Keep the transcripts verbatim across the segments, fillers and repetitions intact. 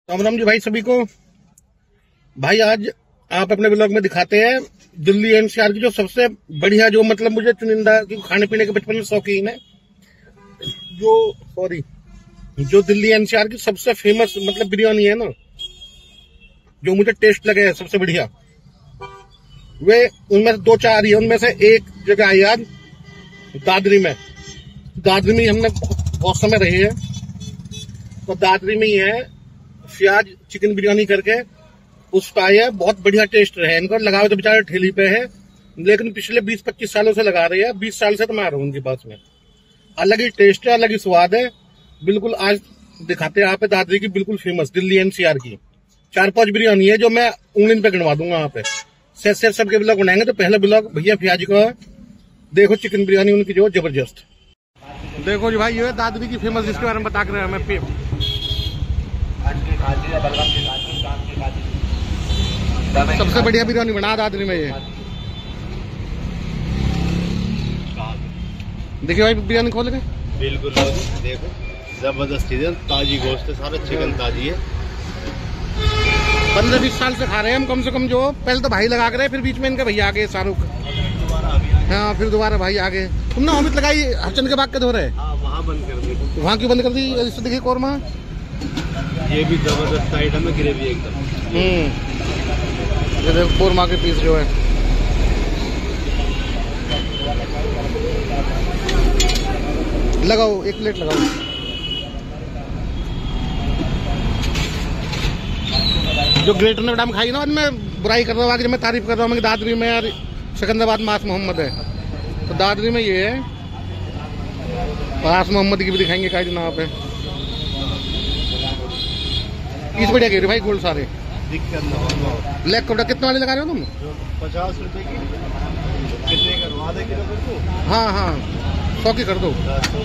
राम राम जी भाई सभी को। भाई आज आप अपने ब्लॉग में दिखाते हैं दिल्ली एनसीआर की जो सबसे बढ़िया, जो मतलब मुझे चुनिंदा की खाने पीने के बचपन में शौकीन है, जो सॉरी जो दिल्ली एनसीआर की सबसे फेमस मतलब बिरयानी है ना, जो मुझे टेस्ट लगे है सबसे बढ़िया, वे उनमें से दो चार ही है। उनमें से एक जगह आई आज दादरी में। दादरी में हमने बहुत समय रहे हैं, तो दादरी में ही है प्याज चिकन बिरयानी करके, उस पर आया बहुत बढ़िया टेस्ट रहे इनको। लगाओ तो बेचारे ठेली पे है, लेकिन पिछले बीस पच्चीस सालों से लगा रहे हैं। बीस साल से तो मैं आ रहा हूँ उनके पास में। अलग ही टेस्ट है, अलग ही स्वाद है। बिल्कुल आज दिखाते हैं आप दादरी की बिल्कुल फेमस दिल्ली एनसीआर की चार पांच बिरयानी है, जो मैं उंगली पे गिनवा दूंगा। यहाँ पे सेट सेट सबके ब्लॉग बनाएंगे, तो पहला ब्लॉग भैया प्याज का देखो, चिकन बिरयानी उनकी जो जबरदस्त। देखो जी भाई, ये है दादरी की फेमस, जिसके बारे में बता कर मैं पे सबसे बढ़िया बिरयानी बना दादरी में। ये देखिए भाई बिरयानी खोल के, बिल्कुल देखो जबरदस्त चीज है, ताजी गोश्त है, सारा चिकन ताजी है। पंद्रह बीस साल से खा रहे हैं हम कम से कम। जो पहले तो भाई लगा कर, फिर बीच में इनके भैया आ गए शाहरुख, हाँ फिर दोबारा भाई आ गए। तुमने अमित लगाई हरचंद के बाग के धोरे, वहाँ बंद कर दी। वहाँ क्यों बंद कर दी? इससे देखिए कोरमा, ये भी जबरदस्त आइटम है, ग्रेवी एकदम। हम्म ये देखो कोरमा के पीस जो है, लगाओ एक प्लेट लगाओ। जो ग्रेटर ने मैडम खाई ना, मैं बुराई कर रहा हूँ, मैं तारीफ कर रहा हूँ। दादरी में यार सिकंदराबाद मास मोहम्मद है, तो दादरी में ये है मास मोहम्मद की भी दिखाएंगे का ना पे। इस बढ़िया कह रहे भाई गोल्ड सारे ब्लैक कपड़ा कितने वाले लगा रहे हो तुम? पचास रुपए की कितने का? आधे किलो कर दो। हाँ हाँ सौ की कर दो।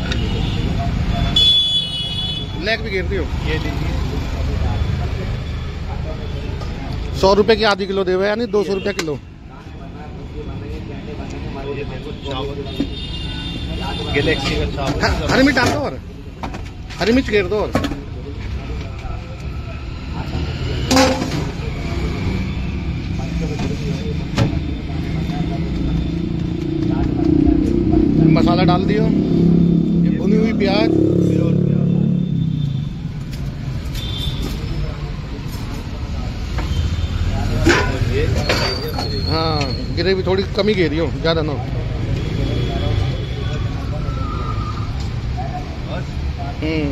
ब्लैक भी घेरती हो? ये लीजिए सौ रुपए की आधी किलो देवे, यानी दो सौ रुपया किलो। गैलेक्सी का चावल, हरी मिर्च डाल दो, और हरी मिर्च घेर दो। और मसाला डाल दियो, भुनी हुई प्याज, हाँ ग्रेवी थोड़ी कमी घेरी हो, ज्यादा ना। हम्म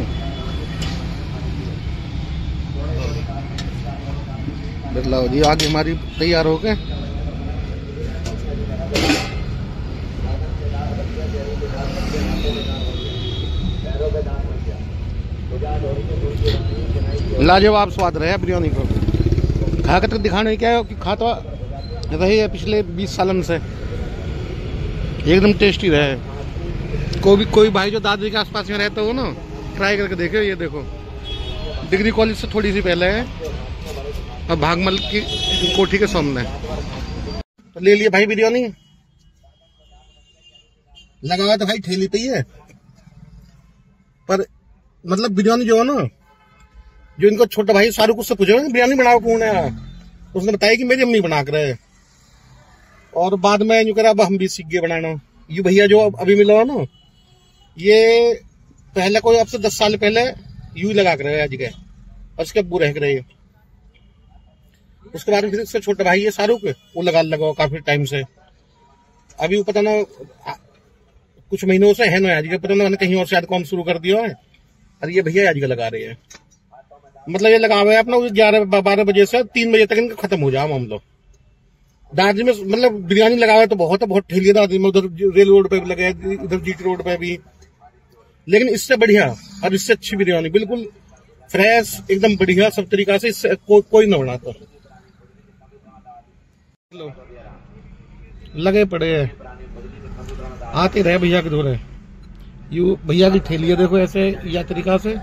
बदलाव जी, आगे हमारी तैयार हो गए। लाजवाब स्वाद रहे बिरयानी को। खा कर दिखाने क्या है कि खा तो रही है पिछले बीस सालन से, एकदम टेस्टी रहे। कोई भी कोई भाई जो दादरी के आसपास में रहता हो ना, ट्राई करके देखो। ये देखो डिग्री कॉलेज से थोड़ी सी पहले है, और भागमल की कोठी के सामने। तो ले लिए भाई बिरयानी, लगा हुआ तो भाई ठेली पे ही है। पर मतलब बिरयानी जो है ना, जो इनको छोटा भाई शाहरुख उससे पूछे बिरयानी बनाओ कौन है, उसने बताया कि मेरी अम्मी बना कर रहे। और बाद में यूं करा, अब हम भी सीख गए बनाना। ये भैया जो अभी मिला ना, ये पहले कोई अब से दस साल पहले यूं लगा कर रहे आज गए, और उसके अब्बू रह गए। उसके बाद में फिर इससे छोटा भाई है शाहरुख, वो लगा लगा काफी टाइम से। अभी वो पता ना कुछ महीनों से है ना आज के, पता ना कहीं और शायद काम शुरू कर दिया है, और ये भैया आज का लगा रहे हैं। मतलब ये लगा हुआ है अपना ग्यारह बारह बजे से तीन बजे तक इनका खत्म हो जाए हम लोग। दादरी में मतलब बिरयानी लगा हुआ है तो बहुत है, बहुत ठेली दादरी में। उधर रेल रोड पे भी लगे, इधर जीटी रोड पे भी, लेकिन इससे बढ़िया और इससे अच्छी बिरयानी, बिल्कुल फ्रेश एकदम बढ़िया सब तरीका से, इससे को, कोई ना बनाता। लगे पड़े है, आते रहे भैया के धोरे। यू भैया की ठेली है, देखो ऐसे या तरीका से।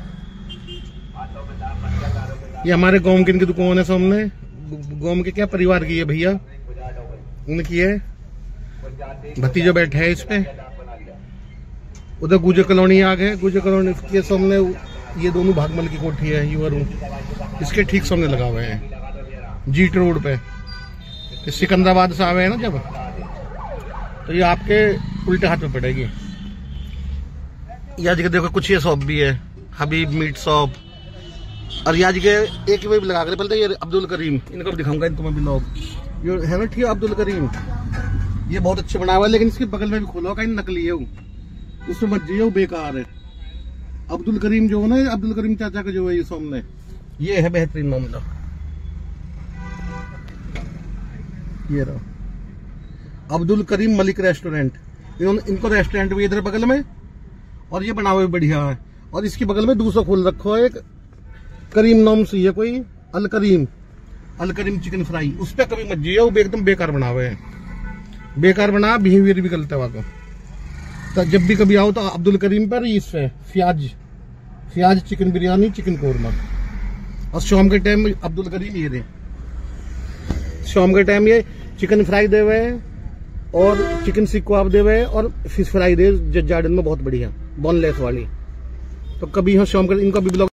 ये हमारे गांव की इनकी दुकान है सामने, गांव के क्या परिवार की है भैया, उनकी है। भतीजा बैठे है इस पे। उधर गुजर कॉलोनी आ गए, गुजर कॉलोनी के सामने ये दोनों भागमल की कोठी है, यूर इसके ठीक सामने लगा हुए हैं जीट रोड पे। इस सिकंदराबाद से आवे हैं ना जब, तो ये आपके उल्टे हाथ में पड़ेगी। यहाँ जगह देखो कुछ ये शॉप भी है, हबीब मीट शॉप। और यहाँ जगह एक भी लगा कर पहले ये अब्दुल करीम, इनको भी दिखाऊंगा इनको मैं भी लोग, ये है ना ठीक है अब्दुल करीम, ये बहुत अच्छे बना हुआ है, लेकिन इसके बगल में भी खोला कहीं नकली है वो, उसमें मत जाइए, वो बेकार है। अब्दुल करीम जो है ना, अब्दुल करीम चाचा का जो है ये सामने, ये है बेहतरीन मामला। ये रहा अब्दुल करीम मलिक रेस्टोरेंट, इन्होंने इनको रेस्टोरेंट भी इधर बगल में, और ये बना हुआ भी बढ़िया है। और इसके बगल में दूसरा खोल रखो है एक करीम नाम से, ये कोई अल करीम, अल करीम चिकन फ्राई, उस पर कभी मत जाइए, वो एकदम बेकार बना हुए हैं, बेकार बना, बिहेवियर भी गलत है वहां का। तो जब भी कभी आओ तो अब्दुल करीम पर इस पे फ्याज फ्याज चिकन बिरयानी, चिकन कोरमा। और शाम के टाइम में अब्दुल करीम ये दे, शाम के टाइम ये चिकन फ्राई दे हुए हैं, और चिकन सीख कबाब दे हुए हैं, और फिश फ्राई दे जज गार्डन में बहुत बढ़िया बोनलेस वाली। तो कभी यहाँ शाम का इनका भी ब्लॉग